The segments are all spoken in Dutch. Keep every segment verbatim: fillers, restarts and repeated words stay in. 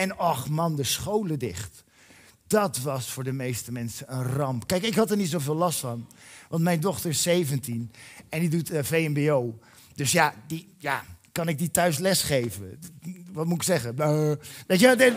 En ach man, de scholen dicht. Dat was voor de meeste mensen een ramp. Kijk, ik had er niet zoveel last van. Want mijn dochter is zeventien en die doet uh, V M B O. Dus ja, die, ja, kan ik die thuis lesgeven? Wat moet ik zeggen? Uh, weet je, dit,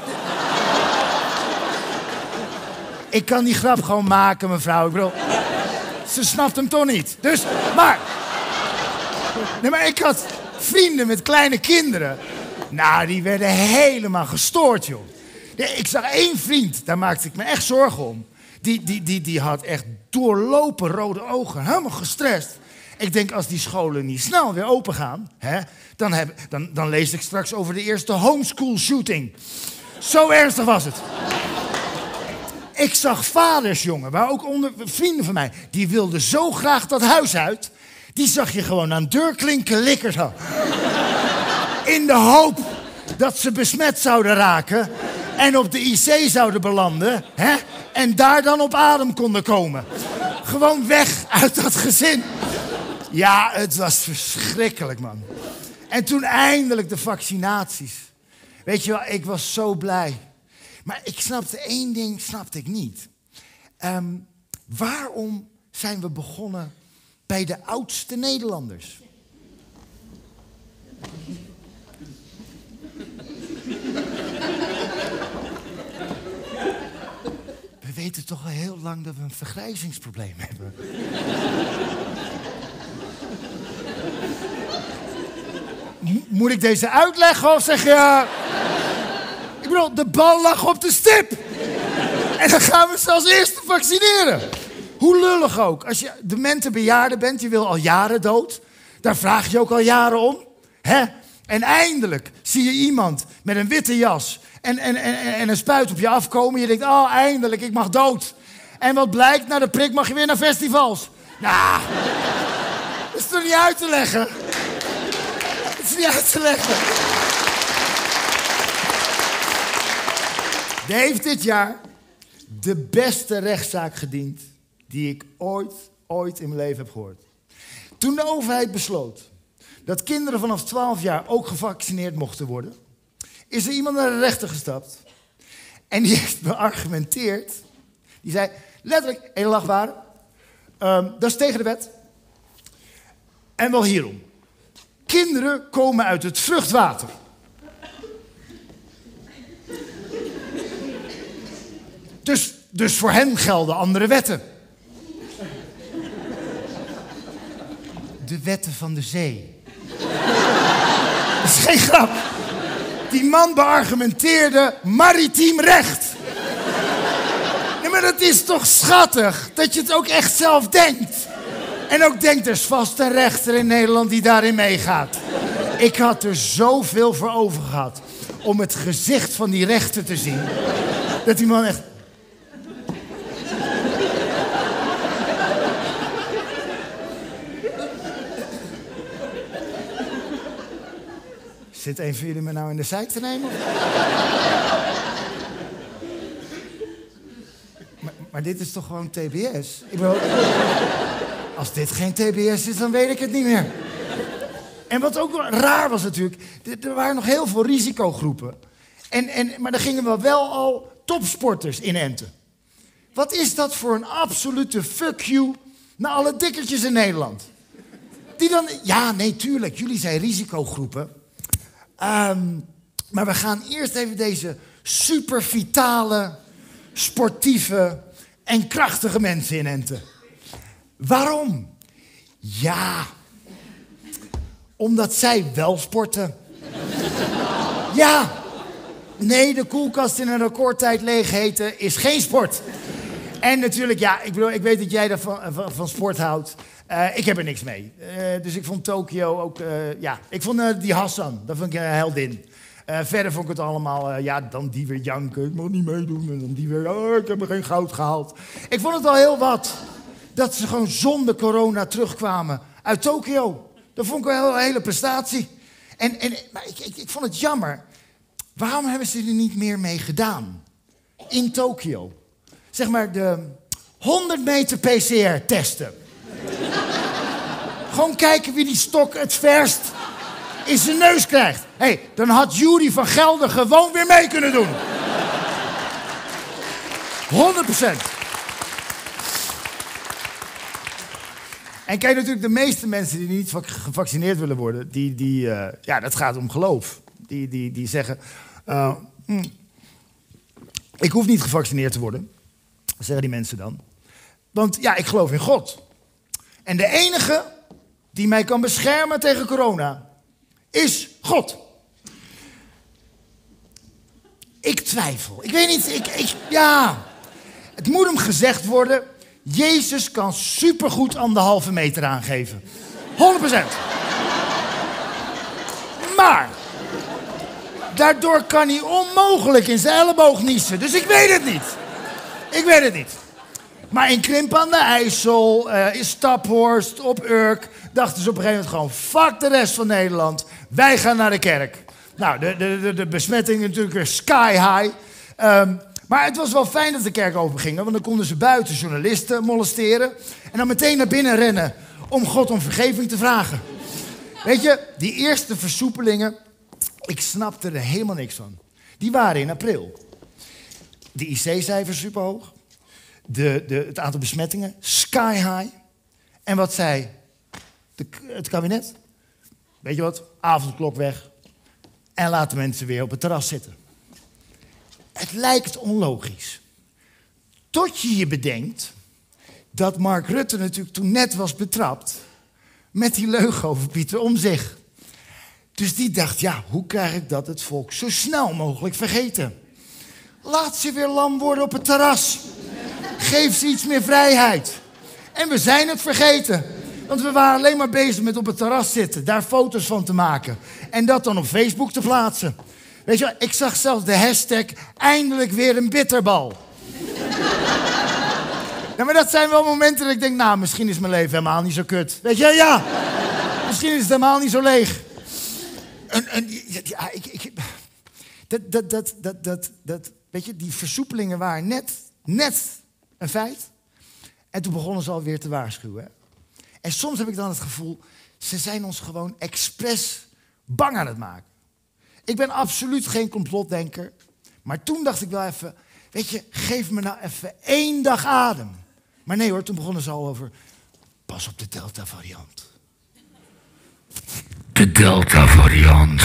ik kan die grap gewoon maken, mevrouw. Ik bedoel, ze snapt hem toch niet. Dus, maar... Nee, maar ik had vrienden met kleine kinderen. Nou, die werden helemaal gestoord, joh. Ik zag één vriend, daar maakte ik me echt zorgen om. Die, die, die, die had echt doorlopen rode ogen, helemaal gestrest. Ik denk, als die scholen niet snel weer open gaan... Hè, dan, heb, dan, dan lees ik straks over de eerste homeschool shooting. Zo ernstig was het. Ik zag vaders, jongen, maar ook onder vrienden van mij... die wilden zo graag dat huis uit... die zag je gewoon aan deurklinken likkers had. In de hoop dat ze besmet zouden raken... en op de I C zouden belanden... Hè, en daar dan op adem konden komen. Gewoon weg uit dat gezin. Ja, het was verschrikkelijk, man. En toen eindelijk de vaccinaties. Weet je wel, ik was zo blij. Maar ik snapte één ding, snapte ik niet. Um, waarom zijn we begonnen bij de oudste Nederlanders? We weten toch al heel lang dat we een vergrijzingsprobleem hebben. Moet ik deze uitleggen of zeg je... Ik bedoel, de bal lag op de stip. En dan gaan we ze als eerste vaccineren. Hoe lullig ook. Als je demente bejaarde bent, je wil al jaren dood. Daar vraag je ook al jaren om. Hè? En eindelijk zie je iemand met een witte jas en, en, en, en een spuit op je afkomen. Je denkt, oh, eindelijk, ik mag dood. En wat blijkt? Na de prik mag je weer naar festivals. Nou, dat is toch niet uit te leggen? Dat is niet uit te leggen. Die heeft dit jaar de beste rechtszaak gediend die ik ooit, ooit in mijn leven heb gehoord. Toen de overheid besloot dat kinderen vanaf twaalf jaar ook gevaccineerd mochten worden, is er iemand naar de rechter gestapt. En die heeft beargumenteerd. Die zei, letterlijk, heel lachbare, um, dat is tegen de wet. En wel hierom. Kinderen komen uit het vruchtwater. Dus, dus voor hen gelden andere wetten. De wetten van de zee. Dat is geen grap. Die man beargumenteerde maritiem recht. Nee, maar dat is toch schattig dat je het ook echt zelf denkt. En ook denkt, er is vast een rechter in Nederland die daarin meegaat. Ik had er zoveel voor over gehad om het gezicht van die rechter te zien. Dat die man echt... Zit een van jullie me nou in de zeik te nemen? maar, maar dit is toch gewoon T B S? Ik bedoel, als dit geen T B S is, dan weet ik het niet meer. En wat ook raar was natuurlijk, er waren nog heel veel risicogroepen. En, en, maar er gingen wel, wel al topsporters inenten. Wat is dat voor een absolute fuck you naar alle dikkertjes in Nederland? Die dan, ja, nee, tuurlijk, jullie zijn risicogroepen. Um, maar we gaan eerst even deze super vitale, sportieve en krachtige mensen inenten. Waarom? Ja, omdat zij wel sporten. Ja, nee, de koelkast in een recordtijd leegheten is geen sport. En natuurlijk, ja, ik bedoel, ik weet dat jij van, van, van sport houdt. Uh, ik heb er niks mee. Uh, dus ik vond Tokio ook... Uh, ja, ik vond uh, die Hassan, dat vond ik een heldin. Uh, verder vond ik het allemaal... Uh, ja, dan die weer janken. Ik mag niet meedoen. En dan die weer... Oh, ik heb er geen goud gehaald. Ik vond het al heel wat. Dat ze gewoon zonder corona terugkwamen uit Tokio. Dat vond ik wel een hele prestatie. En, en, maar ik, ik, ik vond het jammer. Waarom hebben ze er niet meer mee gedaan? In Tokio. Zeg maar de honderd meter P C R testen. Gewoon kijken wie die stok het verst in zijn neus krijgt. Hé, hey, dan had Jury van Gelder gewoon weer mee kunnen doen. honderd procent. En kijk, natuurlijk de meeste mensen die niet gevaccineerd willen worden, die, die, uh, ja, dat gaat om geloof. Die, die, die zeggen, uh, hm, ik hoef niet gevaccineerd te worden, zeggen die mensen dan. Want ja, ik geloof in God. En de enige die mij kan beschermen tegen corona is God. Ik twijfel. Ik weet niet, ik, ik, ja, het moet hem gezegd worden. Jezus kan supergoed anderhalve meter aangeven. honderd procent. Maar daardoor kan hij onmogelijk in zijn elleboog niezen. Dus ik weet het niet. Ik weet het niet. Maar in Krimpen aan de IJssel, uh, in Staphorst, op Urk, dachten ze op een gegeven moment gewoon, fuck de rest van Nederland, wij gaan naar de kerk. Nou, de, de, de, de besmetting natuurlijk weer sky high. Um, maar het was wel fijn dat de kerk open ging, want dan konden ze buiten journalisten molesteren en dan meteen naar binnen rennen om God om vergeving te vragen. Weet je, die eerste versoepelingen, ik snapte er helemaal niks van. Die waren in april. De I C-cijfers superhoog. De, de, het aantal besmettingen sky high. En wat zei de, het kabinet? Weet je wat? Avondklok weg. En laten mensen weer op het terras zitten. Het lijkt onlogisch. Tot je je bedenkt dat Mark Rutte natuurlijk toen net was betrapt met die leugen over Pieter Omtzigt. Dus die dacht, ja, hoe krijg ik dat het volk zo snel mogelijk vergeten? Laat ze weer lam worden op het terras. Geef ze iets meer vrijheid. En we zijn het vergeten. Want we waren alleen maar bezig met op het terras zitten, daar foto's van te maken. En dat dan op Facebook te plaatsen. Weet je wel, ik zag zelfs de hashtag eindelijk weer een bitterbal. Ja, maar dat zijn wel momenten dat ik denk, nou, misschien is mijn leven helemaal niet zo kut. Weet je, ja. Misschien is het helemaal niet zo leeg. En, en, ja, ik, ik, dat, dat, dat, dat, dat, dat, weet je, die versoepelingen waren net, net een feit. En toen begonnen ze alweer te waarschuwen. Hè? En soms heb ik dan het gevoel, ze zijn ons gewoon expres bang aan het maken. Ik ben absoluut geen complotdenker. Maar toen dacht ik wel even, weet je, geef me nou even één dag adem. Maar nee hoor, toen begonnen ze al over, pas op de Delta-variant. De Delta-variant.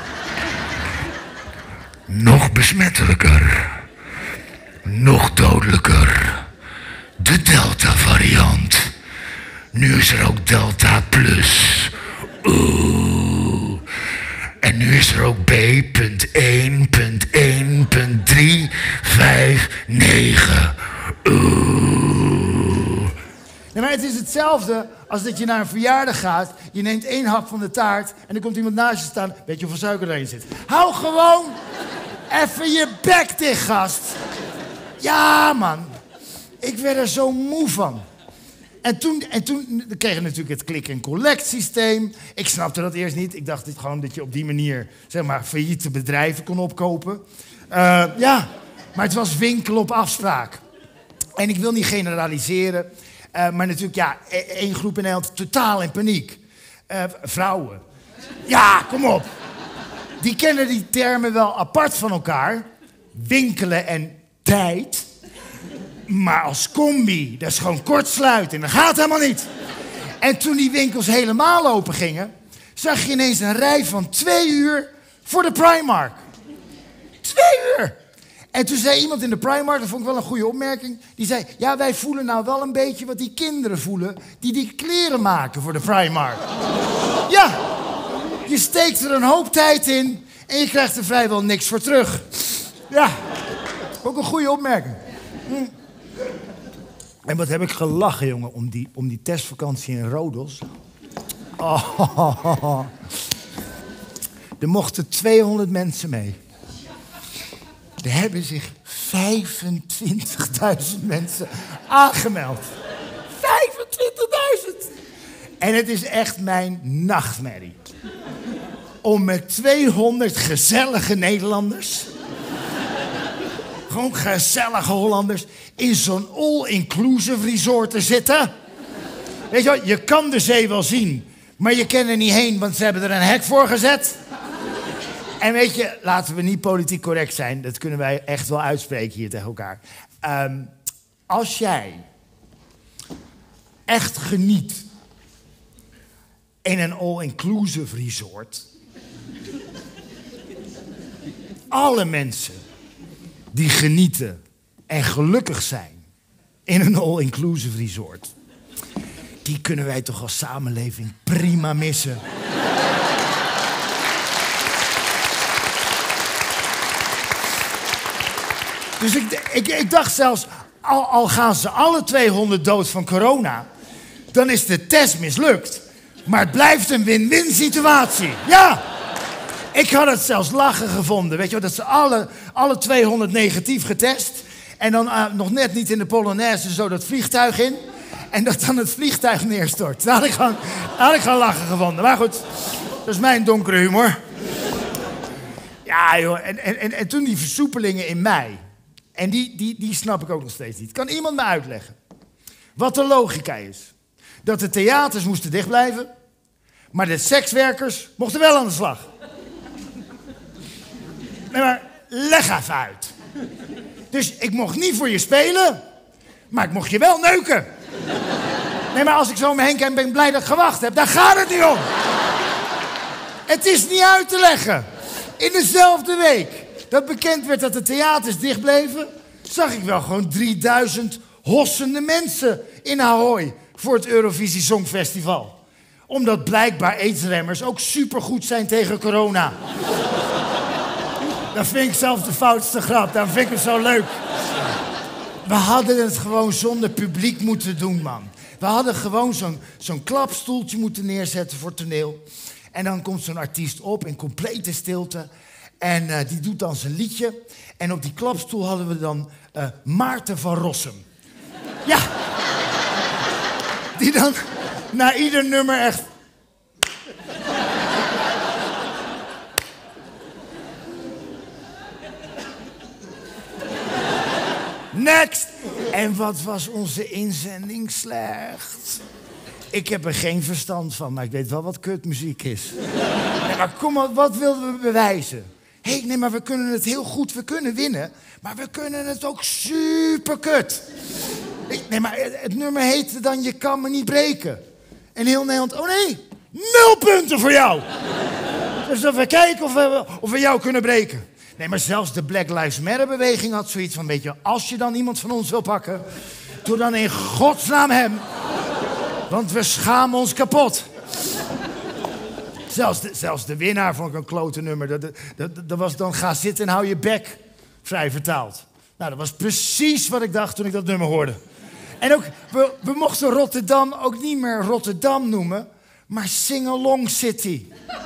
Nog besmettelijker. Nog dodelijker. De Delta-variant. Nu is er ook Delta Plus. Oeh. En nu is er ook B punt één punt één punt drie vijf negen. Oeh. Ja, maar het is hetzelfde als dat je naar een verjaardag gaat. Je neemt één hap van de taart en er komt iemand naast je staan. Weet je hoeveel suiker erin zit? Hou gewoon even je bek dicht, gast. Ja, man. Ik werd er zo moe van. En toen, en toen kregen we natuurlijk het click-and-collect systeem. Ik snapte dat eerst niet. Ik dacht dit gewoon dat je op die manier, zeg maar, failliete bedrijven kon opkopen. Uh, ja, maar het was winkelen op afspraak. En ik wil niet generaliseren. Uh, maar natuurlijk, ja, één groep in Nederland totaal in paniek. Uh, vrouwen. Ja, kom op. Die kennen die termen wel apart van elkaar. Winkelen en tijd. Maar als combi, dat is gewoon kortsluiting. Dat gaat helemaal niet. En toen die winkels helemaal open gingen, zag je ineens een rij van twee uur voor de Primark. Twee uur! En toen zei iemand in de Primark, dat vond ik wel een goede opmerking, die zei, ja, wij voelen nou wel een beetje wat die kinderen voelen die die kleren maken voor de Primark. Ja, je steekt er een hoop tijd in en je krijgt er vrijwel niks voor terug. Ja, ook een goede opmerking. Hm. En wat heb ik gelachen, jongen, om die, om die testvakantie in Rodos. Oh, er mochten tweehonderd mensen mee. Er hebben zich vijfentwintigduizend mensen aangemeld. vijfentwintigduizend! En het is echt mijn nachtmerrie. Om met tweehonderd gezellige Nederlanders, gewoon gezellige Hollanders, in zo'n all-inclusive resort te zitten. Weet je wel, je kan de zee wel zien, Maar je kan er niet heen, want ze hebben er een hek voor gezet. En weet je, laten we niet politiek correct zijn. Dat kunnen wij echt wel uitspreken hier tegen elkaar. Um, als jij echt geniet in een all-inclusive resort. Alle mensen die genieten en gelukkig zijn in een all-inclusive resort. Die kunnen wij toch als samenleving prima missen. Dus ik, ik, ik dacht zelfs, al, al gaan ze alle tweehonderd dood van corona, dan is de test mislukt. Maar het blijft een win-win situatie. Ja! Ik had het zelfs lachen gevonden. Weet je wel, dat ze alle, alle tweehonderd negatief getest. En dan uh, nog net niet in de Polonaise zo dat vliegtuig in. En dat dan het vliegtuig neerstort. Daar had ik gewoon, daar had ik gewoon lachen gevonden. Maar goed, dat is mijn donkere humor. Ja joh, en, en, en, en toen die versoepelingen in mei. En die, die, die snap ik ook nog steeds niet. Kan iemand me uitleggen wat de logica is? Dat de theaters moesten dicht blijven, maar de sekswerkers mochten wel aan de slag. Nee, maar leg even uit. Dus ik mocht niet voor je spelen, maar ik mocht je wel neuken. Nee, maar als ik zo om me heen kijk, ben ik blij dat ik gewacht heb. Daar gaat het niet om. Het is niet uit te leggen. In dezelfde week dat bekend werd dat de theaters dicht bleven, zag ik wel gewoon drieduizend hossende mensen in Ahoy voor het Eurovisie Songfestival. Omdat blijkbaar aidsremmers ook supergoed zijn tegen corona. Dat vind ik zelf de foutste grap. Dat vind ik het zo leuk. We hadden het gewoon zonder publiek moeten doen, man. We hadden gewoon zo'n zo'n klapstoeltje moeten neerzetten voor toneel. En dan komt zo'n artiest op in complete stilte. En uh, die doet dan zijn liedje. En op die klapstoel hadden we dan uh, Maarten van Rossum. Ja. Die dan na ieder nummer echt... Next! En wat was onze inzending slecht. Ik heb er geen verstand van, maar ik weet wel wat kutmuziek is. Nee, maar kom op, wat wilden we bewijzen? Hé, hey, nee, maar we kunnen het heel goed, we kunnen winnen. Maar we kunnen het ook super kut. Nee, maar het nummer heette dan Je kan me niet breken. En heel Nederland, oh nee, nul punten voor jou. Dus we kijken of we, of we jou kunnen breken. Nee, maar zelfs de Black Lives Matter-beweging had zoiets van, weet je, als je dan iemand van ons wil pakken, doe dan in godsnaam hem. Want we schamen ons kapot. Zelfs de, zelfs de winnaar vond ik een klote nummer. Dat, dat, dat was dan ga zitten en hou je bek, vrij vertaald. Nou, dat was precies wat ik dacht toen ik dat nummer hoorde. En ook, we, we mochten Rotterdam ook niet meer Rotterdam noemen, maar Singalong City.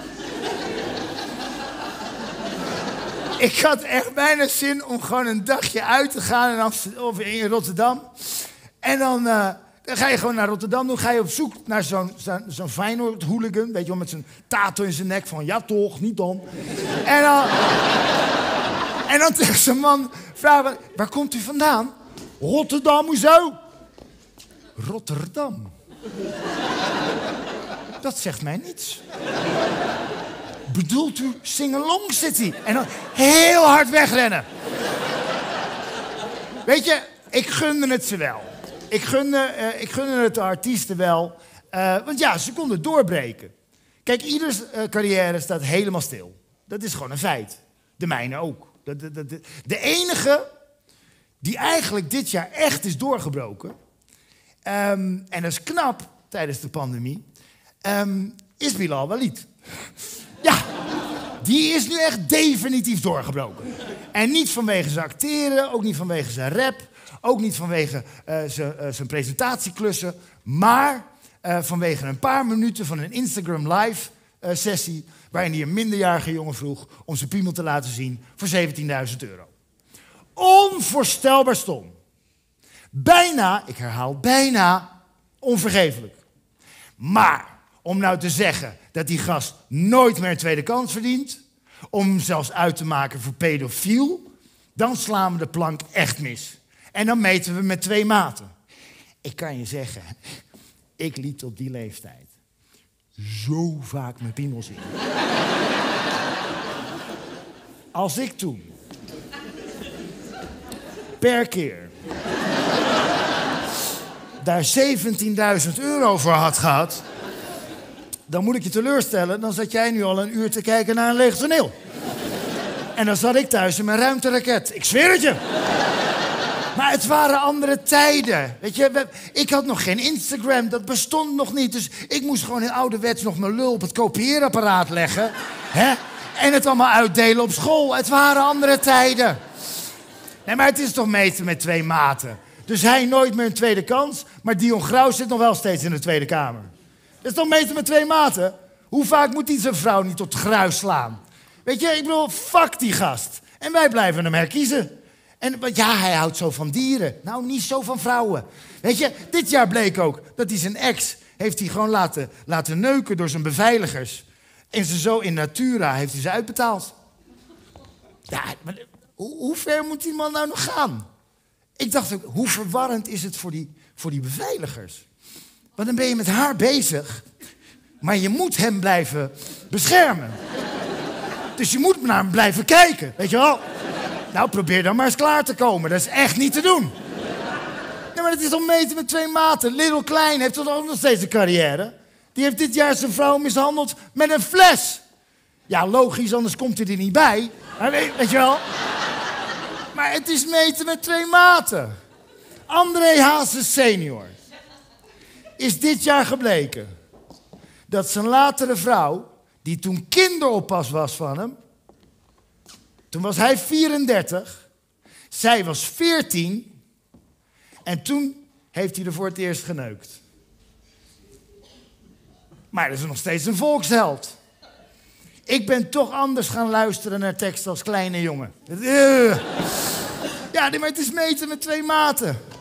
Ik had echt bijna zin om gewoon een dagje uit te gaan in, Amsterdam, of in Rotterdam. En dan, uh, dan ga je gewoon naar Rotterdam. Dan ga je op zoek naar zo'n zo'n zo'n Feyenoord-hooligan. Weet je wel, met zijn tato in zijn nek van ja toch, niet dan. En dan, en dan tegen zijn man vragen, waar komt u vandaan? Rotterdam, hoezo? Rotterdam. Dat zegt mij niets. Bedoelt u Singalong City? En dan heel hard wegrennen. Weet je, ik gunde het ze wel. Ik gunde, uh, ik gunde het de artiesten wel. Uh, want ja, ze konden doorbreken. Kijk, ieders uh, carrière staat helemaal stil. Dat is gewoon een feit. De mijne ook. De, de, de, de, de enige die eigenlijk dit jaar echt is doorgebroken, um, en dat is knap tijdens de pandemie, um, is Bilal Waleed. Ja, die is nu echt definitief doorgebroken. En niet vanwege zijn acteren, ook niet vanwege zijn rap, ook niet vanwege uh, zijn, uh, zijn presentatieklussen, maar uh, vanwege een paar minuten van een Instagram live uh, sessie waarin hij een minderjarige jongen vroeg om zijn piemel te laten zien voor zeventienduizend euro. Onvoorstelbaar stom. Bijna, ik herhaal bijna, onvergeeflijk. Maar om nou te zeggen dat die gast nooit meer een tweede kans verdient, om hem zelfs uit te maken voor pedofiel, dan slaan we de plank echt mis. En dan meten we met twee maten. Ik kan je zeggen, ik liet op die leeftijd zo vaak mijn piemel zien. Als ik toen per keer daar zeventienduizend euro voor had gehad, dan moet ik je teleurstellen, dan zat jij nu al een uur te kijken naar een leeg toneel. En dan zat ik thuis in mijn ruimteraket. Ik zweer het je. Maar het waren andere tijden. Weet je, ik had nog geen Instagram, dat bestond nog niet. Dus ik moest gewoon in ouderwets nog mijn lul op het kopieerapparaat leggen. Hè? En het allemaal uitdelen op school. Het waren andere tijden. Nee, maar het is toch meten met twee maten. Dus hij nooit meer een tweede kans, maar Dion Graus zit nog wel steeds in de Tweede Kamer. Dat is toch meten met twee maten? Hoe vaak moet hij zijn vrouw niet tot gruis slaan? Weet je, ik bedoel, fuck die gast. En wij blijven hem herkiezen. En ja, hij houdt zo van dieren. Nou, niet zo van vrouwen. Weet je, dit jaar bleek ook dat hij zijn ex heeft hij gewoon laten, laten neuken door zijn beveiligers. En ze zo in natura heeft hij ze uitbetaald. Ja, maar hoe, hoe ver moet die man nou nog gaan? Ik dacht ook, hoe verwarrend is het voor die, voor die beveiligers? Want dan ben je met haar bezig, maar je moet hem blijven beschermen. Dus je moet naar hem blijven kijken, weet je wel? Nou, probeer dan maar eens klaar te komen. Dat is echt niet te doen. Nee, maar het is toch meten met twee maten. Little Klein heeft toch ook nog steeds een carrière? Die heeft dit jaar zijn vrouw mishandeld met een fles. Ja, logisch, anders komt hij er niet bij. Weet, weet je wel? Maar het is meten met twee maten. André Hazes senior is dit jaar gebleken dat zijn latere vrouw, die toen kinderoppas was van hem, toen was hij vierendertig, zij was veertien en toen heeft hij er voor het eerst geneukt. Maar dat is nog steeds een volksheld. Ik ben toch anders gaan luisteren naar teksten als kleine jongen. Ja, maar het is meten met twee maten.